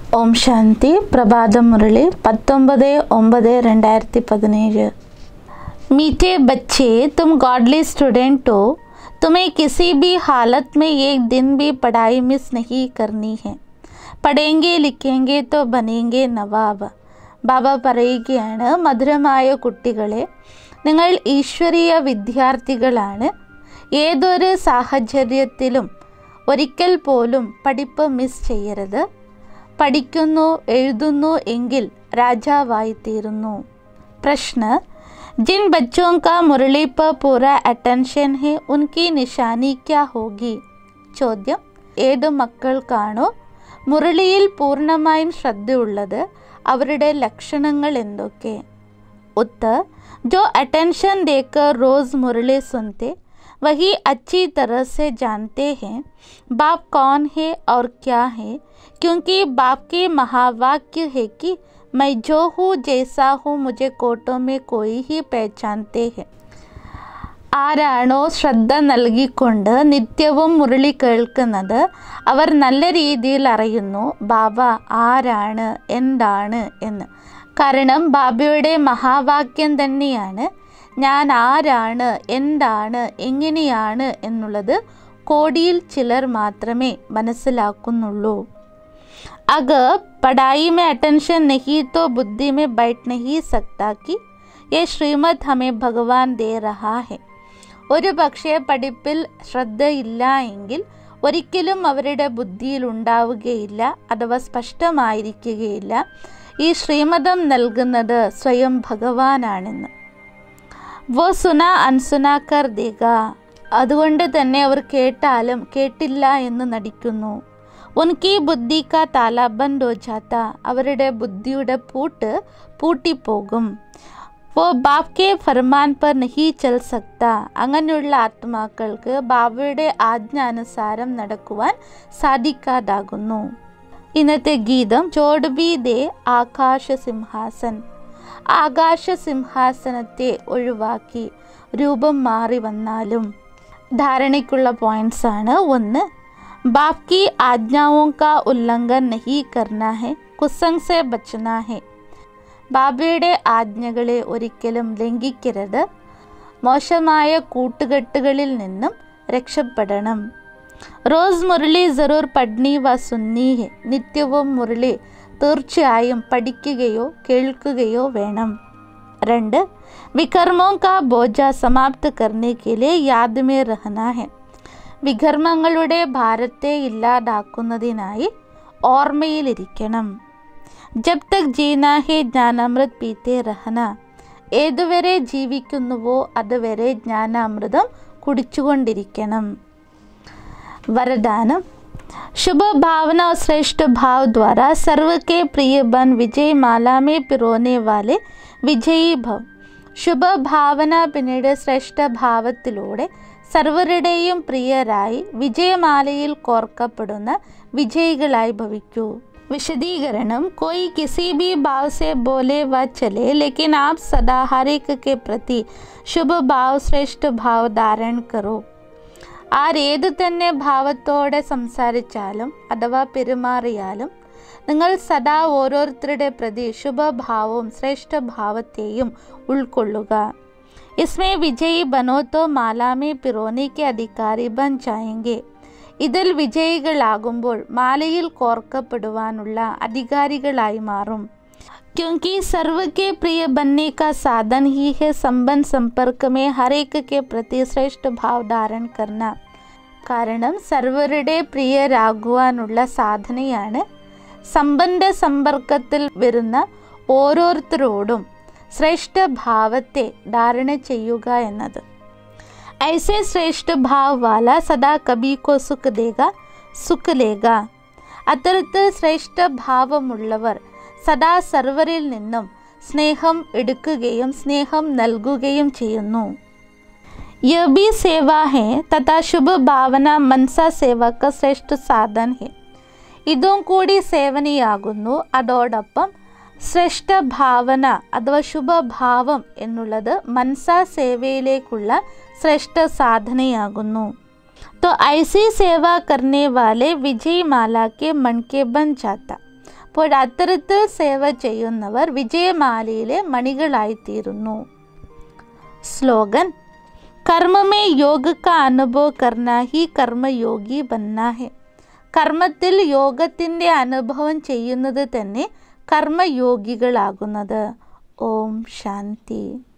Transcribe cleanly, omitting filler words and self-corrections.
ओम शांति प्रभात मुरली 19/9/2017। मीठे बच्चे, तुम गॉडली स्टूडेंट हो। तुम्हें किसी भी हालत में एक दिन भी पढ़ाई मिस नहीं करनी है। പഠിയെങ്കിൽ ലിखेंगे तो बनेंगे नवाब। ബാബ പറയുകയാണ്, മധുരമായ കുട്ടികളെ, നിങ്ങൾ ഈശ്വരീയ വിദ്യാർത്ഥികളാണ്. ഏതൊരു സാഹചര്യത്തിലും ഒരിക്കൽ പോലും പഠിപ്പ് മിസ് ചെയ്യരുത്. പഠിക്കുന്നു എഴുതുന്നു എങ്കിൽ രാജാവായിത്തീരുന്നു. പ്രശ്ന, जिन बच्चों का मुरली पर पूरा अटेंशन है उनकी निशानी क्या होगी? ചോദ്യം, ഏത് മക്കൾക്കാണോ മുരളിയിൽ പൂർണ്ണമായും ശ്രദ്ധയുള്ളത് അവരുടെ ലക്ഷണങ്ങൾ എന്തൊക്കെ? उत्तर, जो अटेंशन देकर रोज़ मुरली सुनते वही अच्छी तरह से जानते हैं बाप कौन है और क्या है, क्योंकि बाप के महावाक्य है कि मैं जो हूँ जैसा हूँ मुझे कोटों में कोई ही पहचानते हैं. ആരാണോ ശ്രദ്ധ നൽകിക്കൊണ്ട് നിത്യവും മുരളി കേൾക്കുന്നത് അവർ നല്ല രീതിയിൽ അറിയുന്നു ബാബ ആരാണ്, എന്താണ് എന്ന്. കാരണം ബാബയുടെ മഹാവാക്യം തന്നെയാണ് ഞാൻ ആരാണ്, എന്താണ്, എങ്ങനെയാണ് എന്നുള്ളത് കോടിയിൽ ചിലർ മാത്രമേ മനസ്സിലാക്കുന്നുള്ളൂ. अगर पढ़ाई में अटेंशन नहीं तो बुद्धि में बैठ नहीं सकता कि ये श्रीमत हमें भगवान दे रहा है. ഒരു പക്ഷേ പഠിപ്പിൽ ശ്രദ്ധയില്ല എങ്കിൽ ഒരിക്കലും അവരുടെ ബുദ്ധിയിൽ ഉണ്ടാവുകയില്ല അഥവാ സ്പഷ്ടമായിരിക്കുകയില്ല ഈ ശ്രീമതം നൽകുന്നത് സ്വയം ഭഗവാനാണെന്ന്. വോ സുന അൻസുന കർ ദേഗ. അതുകൊണ്ട് തന്നെ അവർ കേട്ടാലും കേട്ടില്ല എന്ന് നടിക്കുന്നു. ഉൻകി ബുദ്ധി കാ താല ബന്ദ് ഹോ ജാത്ത. അവരുടെ ബുദ്ധിയുടെ പൂട്ട് പൂട്ടിപ്പോകും. വോ ബാപ് കെ ഫർമാൻ പർ നഹി ചൽ സക്ത. അങ്ങനെയുള്ള ആത്മാക്കൾക്ക് ബാബയുടെ ആജ്ഞാനുസാരം നടക്കുവാൻ സാധിക്കാതാകുന്നു. ഇന്നത്തെ ഗീതം ചോഡ്ബി ദേ ആകാശ സിംഹാസൻ. ആകാശ സിംഹാസനത്തെ ഒഴിവാക്കി രൂപം മാറി വന്നാലും. ധാരണയ്ക്കുള്ള പോയിന്റ്സ് ആണ്. ഒന്ന്, बाप की आज्ञाओं का उल्लंघन नहीं करना है, कुसंग से बचना है. ബാബയുടെ ആജ്ഞകളെ ഒരിക്കലും ലംഘിക്കരുത്, മോശമായ കൂട്ടുകെട്ടുകളിൽ നിന്നും രക്ഷപ്പെടണം. റോസ് മുരളി ജറൂർ പഠ്നി വ സുന്നി ഹെ. നിത്യവും മുരളി തീർച്ചയായും പഠിക്കുകയോ കേൾക്കുകയോ വേണം. രണ്ട്, വികർമ്മോं का बोझा समाप्त करने के लिए याद में रहना है. വികർമ്മങ്ങളുടെ ഭാരത്തെ ഇല്ലാതാക്കുന്നതിനായി ഓർമ്മയിലിരിക്കണം. ജബ് തക് ജീനാ ഹേ ജ്ഞാനാമൃത് പീത്തേ രഹന. ഏതുവരെ ജീവിക്കുന്നുവോ അതുവരെ ജ്ഞാനാമൃതം കുടിച്ചുകൊണ്ടിരിക്കണം. വരദാനം, शुभ भावना और श्रेष्ठ भाव द्वारा सर्व के प्रिय बन विजय माला में पिरोने वाले विजयी भव. ശുഭ ഭാവന പിന്നീട് ശ്രേഷ്ഠ ഭാവത്തിലൂടെ സർവരുടെയും പ്രിയരായി വിജയമാലയിൽ കോർക്കപ്പെടുന്ന വിജയികളായി ഭവിക്കൂ. വിശദീകരണം, कोई किसी भी भाव से बोले व चले लेकिन आप सदा हर एक के प्रति शुभ भाव श्रेष्ठ भाव धारण करो. ആരേതു തന്നെ ഭാവത്തോടെ സംസാരിച്ചാലും അഥവാ പെരുമാറിയാലും നിങ്ങൾ സദാ ഓരോരുത്തരുടെ പ്രതി ശുഭഭാവവും ശ്രേഷ്ഠഭാവത്തെയും ഉൾക്കൊള്ളുക. इसमें विजयी बनो तो माला में पिरोने के अधिकारी बन जाएंगे. ഇതിൽ വിജയികളാകുമ്പോൾ മാലയിൽ കോർക്കപ്പെടുവാനുള്ള അധികാരികളായി മാറും. क्योंकि सर्व के प्रिय बनने का साधन ही है संबंध संपर्क में हर एक के प्रति श्रेष्ठ भाव धारण करना. കാരണം സർവരുടെ പ്രിയരാകുവാനുള്ള സാധനയാണ് സംബന്ധ സമ്പർക്കത്തിൽ വരുന്ന ഓരോരുത്തരോടും ശ്രേഷ്ഠ ഭാവത്തെ ധാരണ ചെയ്യുക എന്നത്. ऐसे श्रेष्ठ भाव वाला सदा कभी को सुख देगा सुख लेगा. അത്തരത്തിൽ ശ്രേഷ്ഠ ഭാവമുള്ളവർ സദാ സർവരിൽ നിന്നും സ്നേഹം എടുക്കുകയും സ്നേഹം നൽകുകയും ചെയ്യുന്നു. यह भी सेवा है तथा शुभ भावना मनसा सेवा का श्रेष्ठ साधन है. ഇതും കൂടി സേവനയാകുന്നു. അതോടൊപ്പം ശ്രേഷ്ഠ ഭാവന അഥവാ ശുഭഭാവം എന്നുള്ളത് മനസാ സേവയിലേക്കുള്ള ശ്രേഷ്ഠ സാധനയാകുന്നു. तो ऐसी सेवा करने वाले विजय माला के मन के बन जाता. അപ്പോൾ അത്തരത്തിൽ സേവ ചെയ്യുന്നവർ വിജയമാലയിലെ മണികളായിത്തീരുന്നു. സ്ലോഗൻ: कर्म में योग का अनुभव करना ही कर्मयोगी बनना है. കർമ്മത്തിൽ യോഗത്തിൻ്റെ അനുഭവം ചെയ്യുന്നത് തന്നെ കർമ്മയോഗികളാകുന്നത്. ഓം ശാന്തി.